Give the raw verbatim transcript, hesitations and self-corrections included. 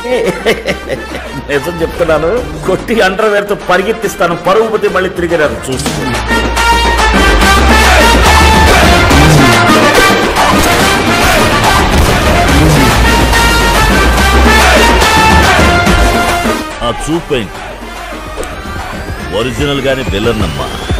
నిజం చెప్తున్నాను, కొట్టి అండర్వేర్ తో పరిగెత్తిస్తాను, పరుగుపతి మళ్ళీ తిరిగిరారు చూసుకో. ఆ చూపేంటి ఒరిజినల్ గానే విలన్ అమ్మా.